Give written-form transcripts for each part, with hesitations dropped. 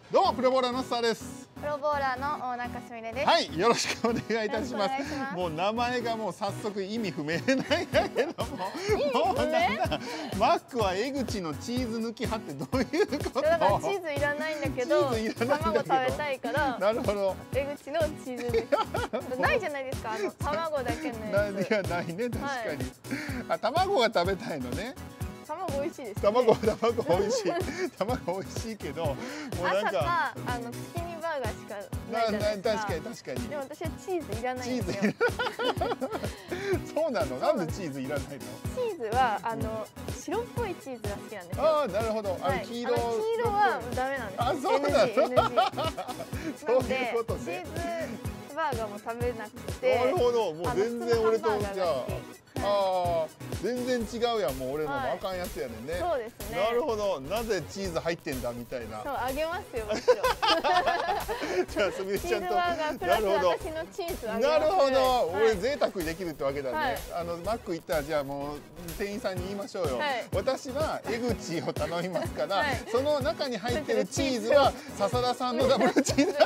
どうもプロボーラーのスターです。 プロボーラーの大中すみれです。 はい、よろしくお願いいたします。もう名前がもう早速意味不明なんだけども、もうなんだマックは江口のチーズ抜き派ってどういうこと？ だからチーズいらないんだけど、卵食べたいから。なるほど。江口のチーズ抜き。ないじゃないですか、卵だけのやつ。 いやないね、確かに。あ、卵が食べたいのね。 卵美味しいです、ね。 卵美味しい。卵美味しいけど、もうなんか月見バーガーしかないじゃないですか。 確かに。 でも私はチーズいらないんですよ。 そうなの？なんでチーズいらないの？ チーズは白っぽいチーズが好きなんですよ。 ああ、なるほど。黄色はダメなんです。 あ、そうなの。そういうことね。 チーズバーガーも食べなくて。 なるほど。もう全然俺とじゃあ。ああ、全然違うやん。もう俺のもあかんやつやねんね。 そうですね。 なるほど。なぜチーズ入ってんだみたいな。 そう、あげますよ。もちろん。 じゃあすみれちゃんと。 チーズバーガープラス私のチーズあげます。 なるほど。俺贅沢できるってわけだね。マック行ったらじゃあもう店員さんに言いましょうよ。私は江口を頼みますから、その中に入ってるチーズは笹田さんのダブルチーズ。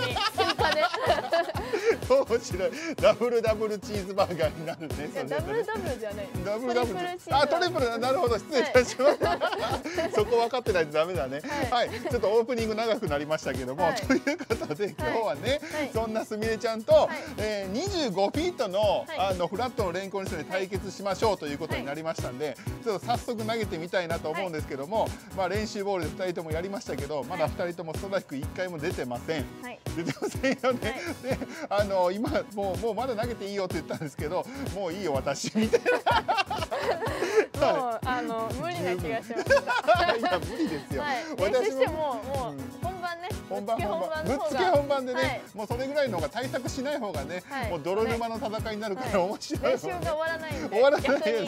面白い。ダブルチーズバーガーになるね。 ダブルじゃない。 ダブル。あ、トリプル。なるほど。失礼いたしました。そこ分かってないとダメだね。はい。ちょっとオープニング長くなりましたけども、ということで今日はね、そんなすみれちゃんと25フィートのフラットのレンコンリストで対決しましょうということになりましたんで、ちょっと早速投げてみたいなと思うんですけども、まあ練習ボールで2人ともやりましたけど、まだ2人ともストライク1回も出てません。出てませんよね。で、今もうまだ投げていいよって言ったんですけど、もういいよ私みたいな。 もう無理な気がしました。 いや無理ですよ。 練習しても本番ね。 ぶっつけ本番でね、もうそれぐらいの方が対策しない方がね、もう泥沼の戦いになるから面白い。 練習が終わらないんで。 終わらない。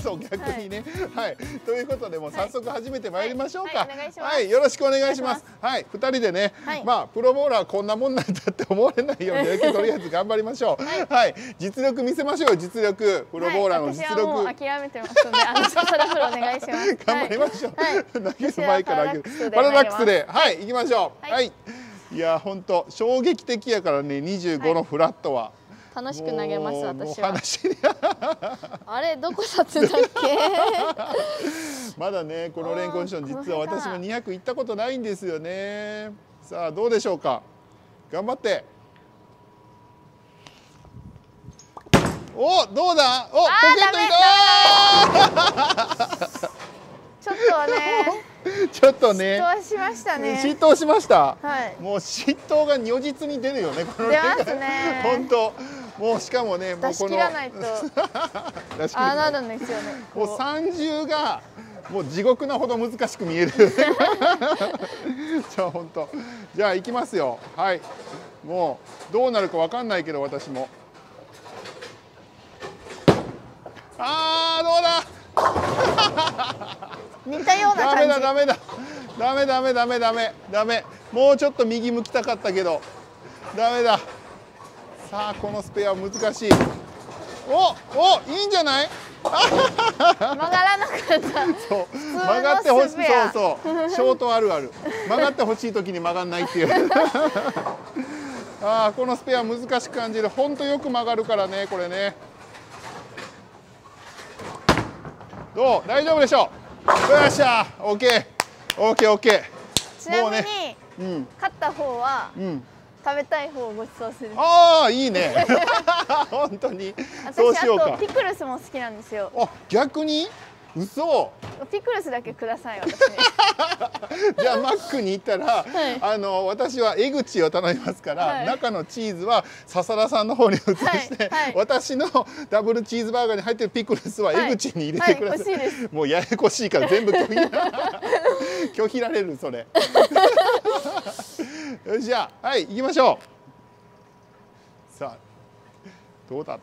そう逆にね。はい。ということでもう早速始めてまいりましょうか。はい、よろしくお願いします。はい、2人でね、まあプロボーラーこんなもんなんだって思われないようにとりあえず頑張りましょう。はい、実力見せましょうよ。実力、プロボーラーの実力。 私はもう諦めてますので、笹田プロお願いします。 頑張りましょう。投げる前から上げる。パラダックスで、はい、行きましょう。はい。いや本当衝撃的やからね、25のフラットは。 楽しく投げます私は。あれどこ立つんだっけ？ まだねこのレンコンション実は私も200行ったことないんですよね。さあどうでしょうか。頑張って。お、どうだ？お、ポケットいた。 ちょっとね。 ちょっとね。 嫉妬しましたね。 嫉妬しました。 はい。 もう嫉妬が如実に出るよね。この出ますね。 本当。もうしかもね、もうこの。出し切らないと。あ、なるんですよね。 もう30が。もう地獄なほど難しく見える。じゃあ本当。じゃあ行きますよ。はい。もうどうなるかわかんないけど私も。ああどうだ。 似たような感じ。 ダメ。もうちょっと右向きたかったけどダメだ。さあこのスペア難しい。おいいんじゃない？ 曲がらなかった。 そう曲がってほしい。そうショートあるある。曲がってほしい時に曲がんないっていう。ああこのスペア難しく感じる。本当よく曲がるからねこれね。どう大丈夫でしょう。よっしゃー、オッケー。 ちなみに、勝った方は、食べたい方をごちそうする。 ああいいね。本当に。そうしようか。 あとピクルスも好きなんですよ。 あ逆に？嘘。 ピクルスだけください私に。 じゃあマックに行ったら、私は江口を頼みますから、中のチーズは笹田さんの方に移して、私のダブルチーズバーガーに入ってるピクルスは江口に入れてください。もうややこしいから全部拒否られるそれ。よしじゃあはい行きましょう。さあどうだ。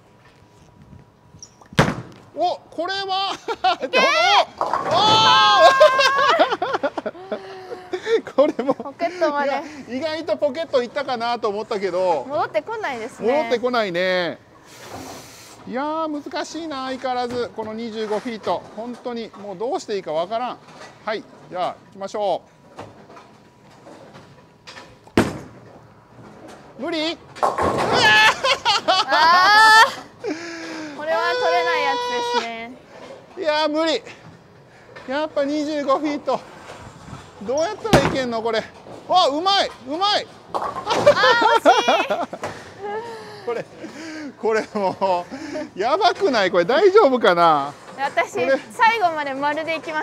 おこれはこれもポケットまで意外とポケット行ったかなと思ったけど戻ってこないですね。 戻ってこないね。いやー難しいな相変わらずこの25フィート本当にもうどうしていいかわからん。はいじゃあ行きましょう。 無理。 ああ、これは取れないやつですね。 いやー無理。やっぱ25フィート。どうやったらいけんのこれ。あ、うまい、うまい。これもうやばくない？これ大丈夫かな？ 私最後まで丸でいきます。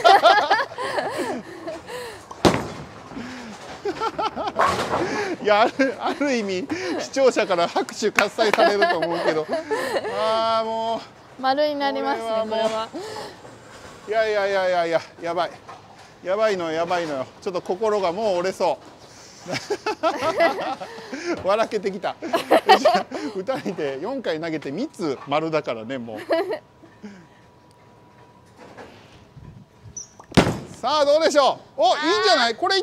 いや、ある意味視聴者から拍手喝采されると思うけど、ああもう丸になりますね。これは。 いや、やばい。やばいのよ。ちょっと心がもう折れそう。笑けてきた。2人で4回投げて3つ丸だからね、もう。さあどうでしょう。お、いいんじゃない？これいった。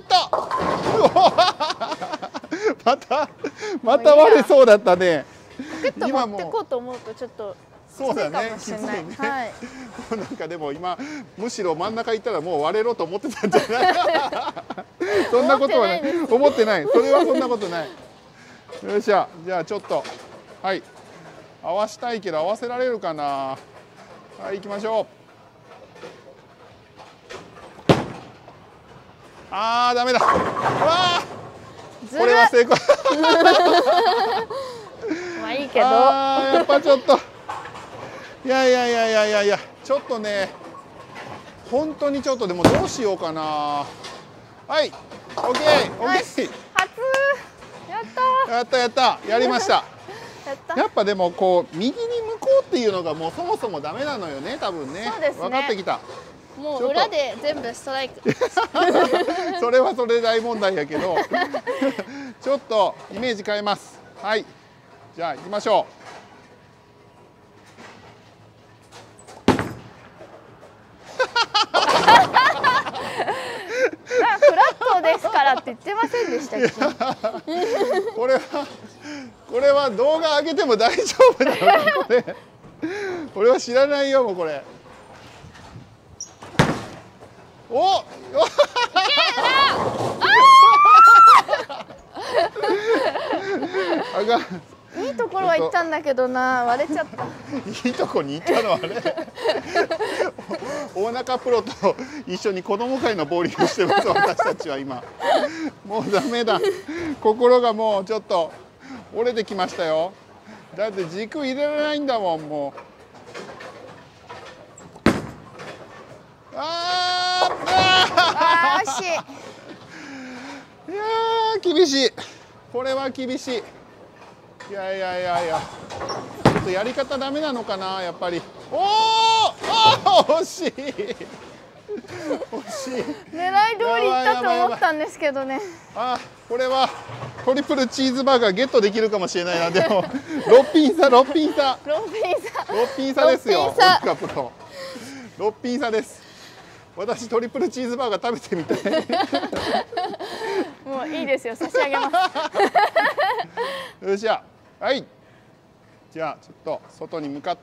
また割れそうだったね。 今持ってこうと思うとちょっとそうだね。きついね。はい。なんかでも今むしろ真ん中行ったらもう割れろと思ってたんじゃない？そんなことはない。思ってない。それはそんなことない。よっしゃ。じゃあちょっとはい。合わしたいけど合わせられるかな。はい、行きましょう。あーダメだ。うわーこれは成功。 まあいいけど。 やっぱちょっと。いやちょっとね本当にちょっとでもどうしようかな。はい OK 初やったやりました。やっぱでもこう右に向こうっていうのがもうそもそもダメなのよね多分ね。 そうですね。 分かってきた。 もう裏で全部ストライク。 それはそれで大問題やけどちょっとイメージ変えます。はい、じゃあ行きましょフラットですからって言ってませんでしたっけ？ これは動画上げても大丈夫なのかこれ。俺は知らないよもうこれ。おっいいところは行ったんだけどな、割れちゃった。 いいとこに行ったのはね。大中プロと一緒に子供会のボーリングしてます私たちは今。もうダメだ。心がもうちょっと折れてきましたよ。だって軸入れられないんだもんもう。 惜しい。 いやー厳しい。これは厳しい。いやちょっとやり方ダメなのかなやっぱり。惜しい。惜しい。 狙い通りいったと思ったんですけどね。 これはトリプルチーズバーガーゲットできるかもしれないな。でも6品差ですよ。6品差です。私トリプルチーズバーガー食べてみたい。 もういいですよ、差し上げます。 よっしゃ、はい。じゃあちょっと外に向かって。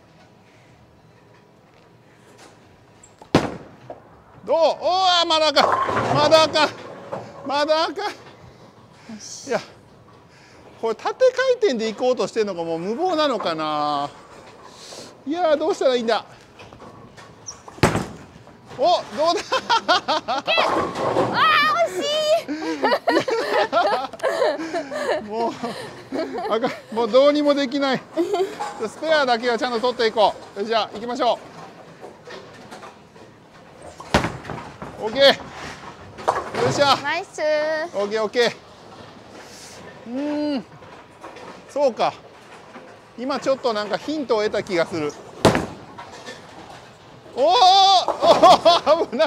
どう？まだあかん。いや、これ縦回転で行こうとしてるのがもう無謀なのかな。いやどうしたらいいんだ。どうだ。 惜しい。 もうどうにもできない。スペアだけはちゃんと取っていこう。じゃあ行きましょう。OK。よっしゃ。 ナイス。 OK。そうか。今ちょっとなんかヒントを得た気がする。危ない。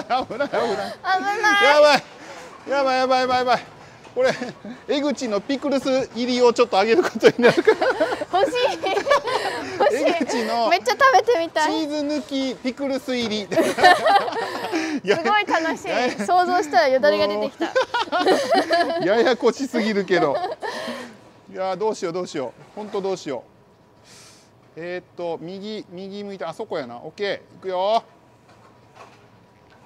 やばい。これ江口のピクルス入りをちょっとあげることになるから。 欲しい。 江口のめっちゃ食べてみたい。 チーズ抜きピクルス入り。すごい楽しい。想像したらよだれが出てきた。 ややこしすぎるけど。いやどうしよう。本当どうしよう。右向いてあそこやな。オッケー、いくよ。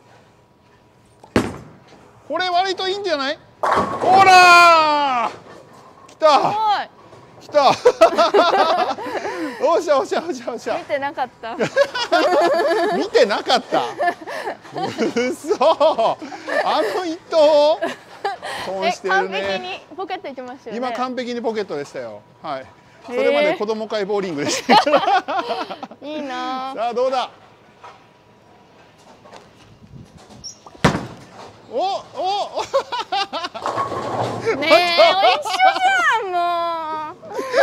これ割といいんじゃない？ほらー。 た来たおっしゃおっしゃおっしゃおっしゃ。 見てなかった見てなかった。うそ。あの一投損してるね。 完璧にポケット行きましたよね。 今完璧にポケットでしたよ。はい。それまで子供会ボーリングでした。 いいな。 さあどうだ。おねえ、一緒じゃんも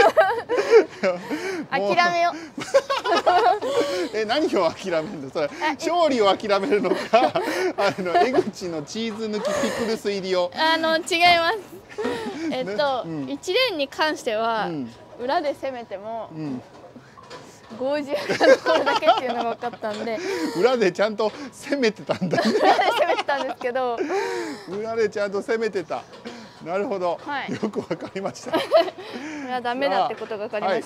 う。諦めよう。 何を諦めるの？それ勝利を諦めるのか、江口のチーズ抜きピクルス入りを。 違います。1レーンに関しては、裏で攻めても。50が残るだけっていうのが分かったんで裏でちゃんと攻めてたんだ、ね、 裏で攻めてたんですけど裏でちゃんと攻めてた。なるほど、はい、よく分かりました。これはダメだってことが分かりました。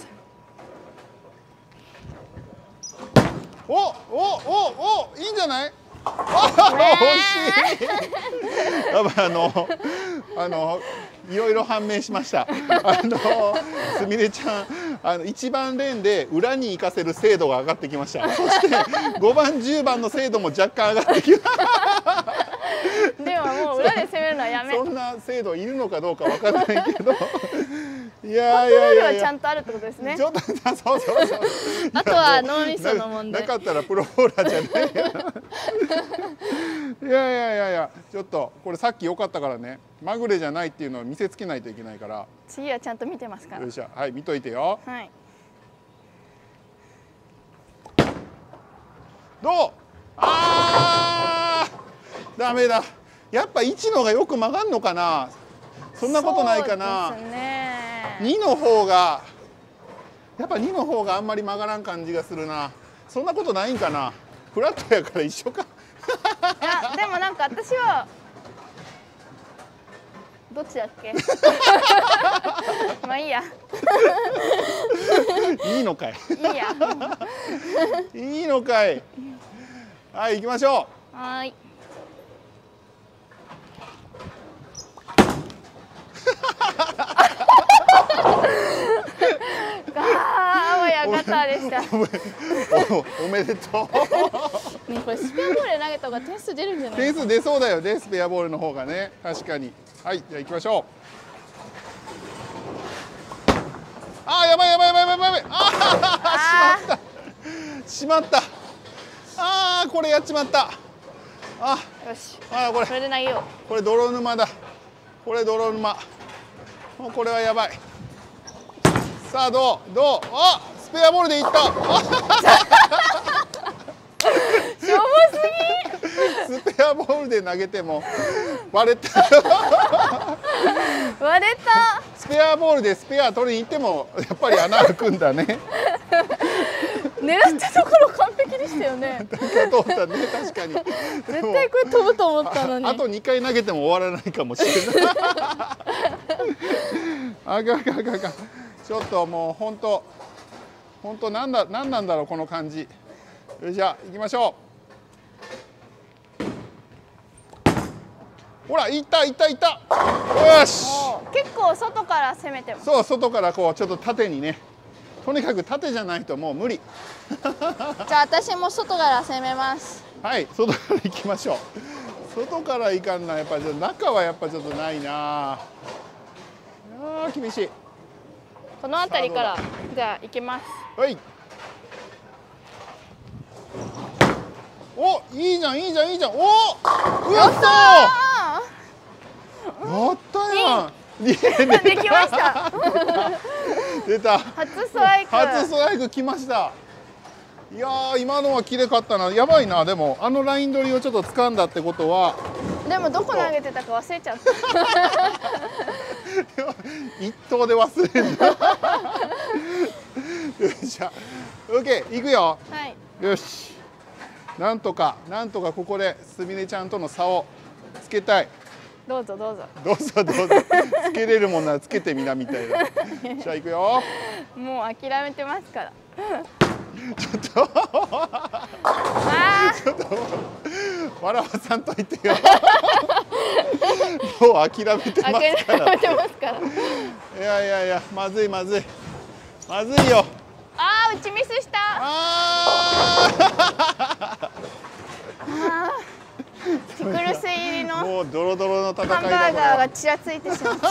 おいいんじゃない？惜しい。やっぱいろいろ判明しました。すみれちゃん1番レーンで裏に行かせる精度が上がってきました。そして5番10番の精度も若干上がってきました。 でももう裏で攻めるのはやめ。 そんな精度いるのかどうかわからないけど。 いやいやいや、コントロールはちゃんとあるってことですね。 ちょっとそう。 あとは脳みその問題。 なかったらプロボーラーじゃない。いやちょっとこれさっき良かったからね。まぐれじゃないっていうのを見せつけないといけないから。 次はちゃんと見てますから。 よいしょ、はい、見といてよ。 はい。 どう？ダメだ。やっぱ1のがよく曲がんのかな。そんなことないかな。 そうですね。 2の方がやっぱ2の方があんまり曲がらん感じがするな。そんなことないんかな。フラットやから一緒か。 いやでもなんか私はどっちだっけ？まあいいや。 いいのかい。 いいや。 いいのかい。はい、行きましょう。はい。あわやガターでした。 おめでとう。 ね、これスペアボールで投げた方が点数出るんじゃない？ 点数出そうだよね、スペアボールの方がね、確かに。はい、じゃあ行きましょう。やばい。しまった。これやっちまった。 よし。 これで投げよう。これ泥沼だ。これ泥沼。もうこれはやばい。さあどうスペアボールでいった。しょぼすぎ。スペアボールで投げても割れた。 割れた。 スペアボールでスペア取りに行ってもやっぱり穴開くんだね。 狙ったところ完璧でしたよね。 通ったね、確かに。 絶対これ飛ぶと思ったのに。 あと2回投げても終わらないかもしれない。あかん。ちょっともう本当なんなんだろうこの感じ。じゃあ行きましょう。ほら行った。よし。 結構外から攻めてます。 そう、外からこうちょっと縦にね。とにかく縦じゃないともう無理。 じゃあ私も外から攻めます。 はい、外から行きましょう。外から行かんな、やっぱり中はやっぱちょっとないな。厳しい。 この辺りからじゃあ行きます。 はい。いいじゃん。お、やったやん。 できました。 出た。 初ストライク来ました。いやー、今のは綺麗かったな。やばいな。でもライン取りをちょっと掴んだってことは。 でもどこ投げてたか忘れちゃった。 一投で忘れるんだ。よっしゃ。オッケー、行くよ。 はい。 よし。なんとかここですみれちゃんとの差をつけたい。 どうぞ。 つけれるもんならつけてみなみたいな。じゃあ行くよ。 もう諦めてますから。 ちょっと笑わさんといてよ。 もう諦めてますから。 諦めてますから。 いやいやいや、まずいまずい。まずいよ。 ああ、打ちミスした。ピクルス入りのもうドロドロの戦いだ。 ハンバーガーがちらついてしまった。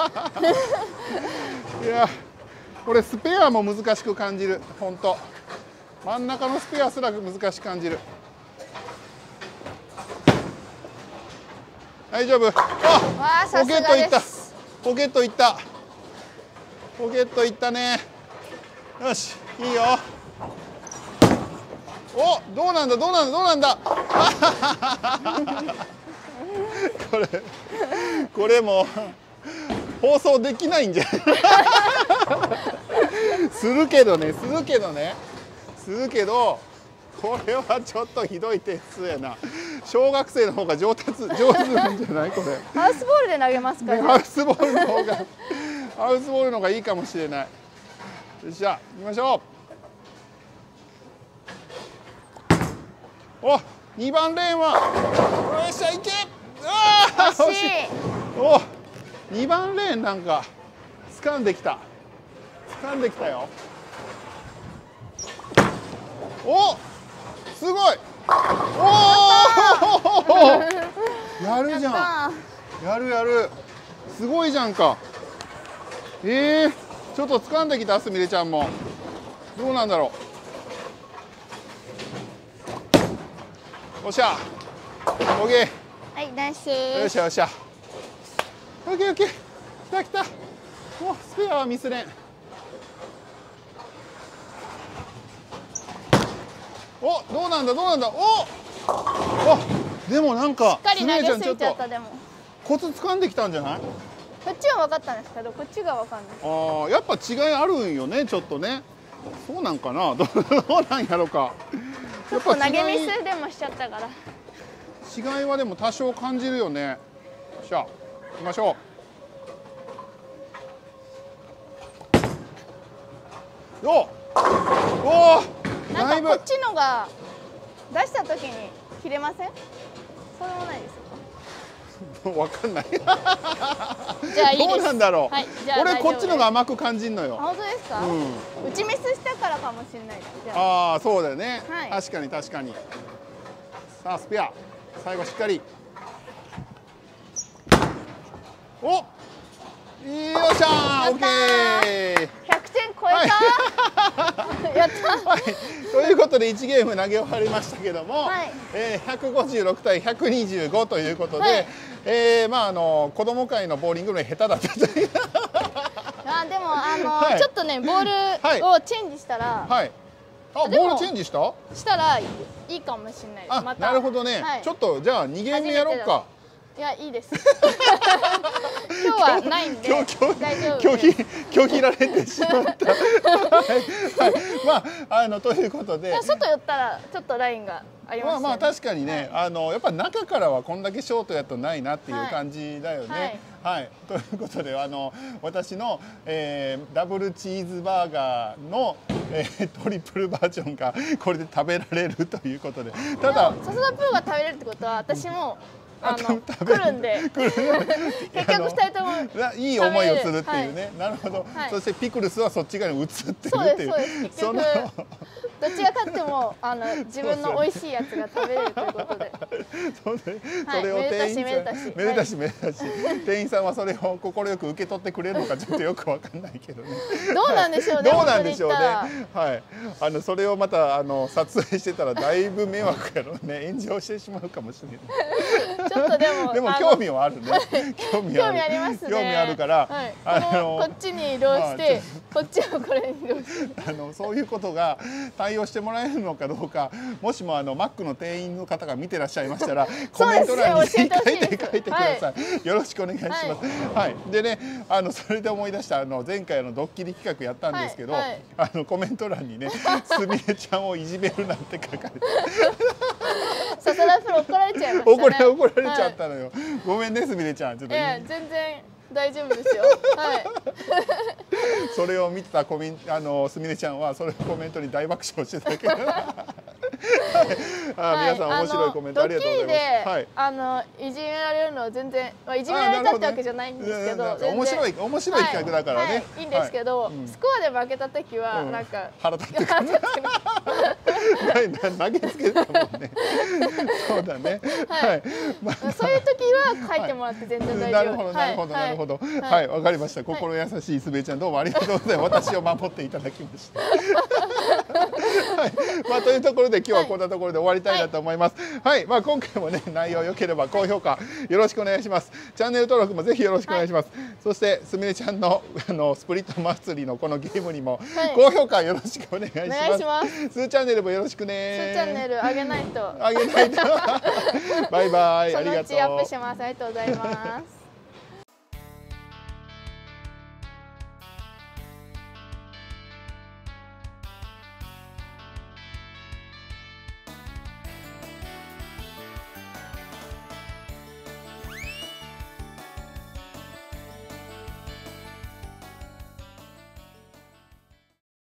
いや、これスペアも難しく感じる。本当。真ん中のスペアすら難しく感じる。大丈夫。あ、ポケットいった。ポケットいった。ポケットいったね。よし、いいよ。お、どうなんだ、どうなんだ、どうなんだ。これも放送できないんじゃない。するけどね、するけどね、するけど。これはちょっとひどい点数やな。小学生の方が上手なんじゃないこれ。 ハウスボールで投げますかね。 ハウスボールの方がハウスボールの方がいいかもしれない。よっしゃ、行きましょう。お、2番レーンはよっしゃ、行け。ああ、惜しい。お、2番レーンなんか掴んできた。掴んできたよ。お、すごい。おお、やるじゃん。やるやる。すごいじゃんか。ちょっと掴んできた、すみれちゃんも。どうなんだろう。おっしゃ。オッケー。はい、ナイス。 よっしゃよっしゃ。オッケーオッケー。来た来た。お、スペアはミスれん。お、どうなんだどうなんだ。お、でもなんかしっかり投げすぎちゃった。でもコツ掴んできたんじゃない。 こっちは分かったんですけど、こっちが分かんない。 ああ、やっぱ違いあるんよね、ちょっとね。そうなんかな、どうなんやろか。 ちょっと投げミスでもしちゃったから。 違いはでも多少感じるよね。じゃあ行きましょう。おお、 なんかこっちのが出した時に切れません？そうでもないですか？ わかんない。 じゃあいいです。 どうなんだろう。 はい、 俺こっちのが甘く感じるのよ。 本当ですか？打ちミスしたからかもしれないです。 ああ、そうだよね。確かに確かに。さあスペア、最後しっかり。お、よっしゃー、オッケー。 100点超えた。やった。 はい、ということで1ゲーム投げ終わりましたけども、156対125ということで、まあ子供会のボーリングの下手だったという。 あ、でもちょっとね、ボールをチェンジしたら、 あ、ボールチェンジしたらいいかもしれないです。 あ、なるほどね。ちょっとじゃあ2ゲームやろうか。 いや、いいです。今日はないんで大丈夫です。 拒否られてしまった。まあということで、 外寄ったらちょっとラインがありますね。 まあ確かにね、やっぱ中からはこんだけショートやとないなっていう感じだよね。はい、ということで私の、ダブルチーズバーガーの、トリプルバージョンがこれで食べられるということで、ただ笹田プロが食べれるってことは私も来るんで結局2人ともいい思いをするっていうね。なるほど。そしてピクルスはそっち側に移ってるっていう。そうです結局どっちが勝っても自分の美味しいやつが食べれるということで、 それを店員さんめでたし店員さんはそれを快く受け取ってくれるのかちょっとよくわかんないけどね。 どうなんでしょうね。 どうなんでしょうね。はい。それをまた撮影してたらだいぶ迷惑やろうね。炎上してしまうかもしれない。 ちょっとでも興味はあるね。興味ありますね。 興味あるからこっちに移動してこっちをこれに移動してそういうことが対応してもらえるのかどうか、もしもマックの店員の方が見てらっしゃいましたらコメント欄に書いてください。よろしくお願いします。はい。でね、それで思い出した前回ドッキリ企画やったんですけど、コメント欄にね、すみれちゃんをいじめるなんて書かれて。 笹田プロ怒られちゃいましたね。 怒られちゃったのよ。ごめんね、すみれちゃん。ちょっと。 全然大丈夫ですよ。はい。 それを見たすみれちゃんはそれをコメントに大爆笑してたけど。 皆さん面白いコメントありがとうございます。はい。 いじめられるのは全然、いじめられたってわけじゃないんですけど、 面白い企画だからね。 いいんですけど、スコアで負けた時はなんか腹立ってくる。投げつけたもんね。そうだね。はい。 そういう時は書いてもらって全然大丈夫。 なるほどなるほど。はい、わかりました。心優しいすべちゃん、どうもありがとうございます。私を守っていただきました。はい、というところで今日はこんなところで終わりたいなと思います。はい、今回もね内容良ければ高評価よろしくお願いします。チャンネル登録もぜひよろしくお願いします。そしてすみれちゃんのスプリット祭りのこのゲームにも高評価よろしくお願いします。スーチャンネルもよろしくね。 スーチャンネル上げないと。 バイバイ。 そのうちアップします。ありがとうございます。